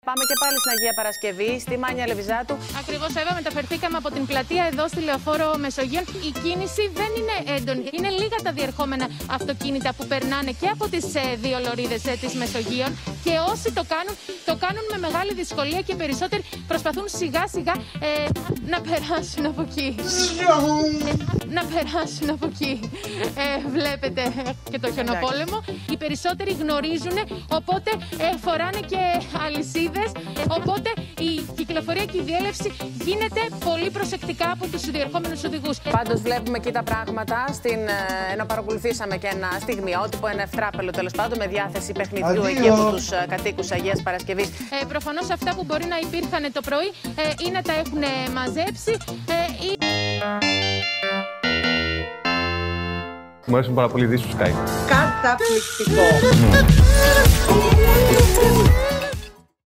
Πάμε και πάλι στην Αγία Παρασκευή, στη Μάνια Λεβιζάτου. Ακριβώς, Εύα, μεταφερθήκαμε από την πλατεία εδώ στη Λεωφόρο Μεσογείων. Η κίνηση δεν είναι έντονη. Είναι λίγα τα διερχόμενα αυτοκίνητα που περνάνε και από τις δύο λωρίδες της Μεσογείων. Και όσοι το κάνουν με μεγάλη δυσκολία και περισσότεροι προσπαθούν σιγά σιγά να περάσουν από εκεί. Να περάσουν από εκεί. Βλέπετε και το χιονοπόλεμο. Οι περισσότεροι γνωρίζουν, οπότε φοράνε και αλυσίδες. Οπότε η κυκλοφορία και η διέλευση γίνεται πολύ προσεκτικά από τους διερχόμενους οδηγούς. Πάντως βλέπουμε εκεί τα πράγματα, ενώ παρακολουθήσαμε και ένα στιγμιότυπο, ένα ευτράπελο τέλος πάντων, με διάθεση παιχνιδιού εκεί από τους κατοίκους Αγίας Παρασκευής. Προφανώς αυτά που μπορεί να υπήρχαν το πρωί ή να τα έχουν μαζέψει Μου αρέσει πάρα πολύ η Δύση του Sky. Καταπληκτικό!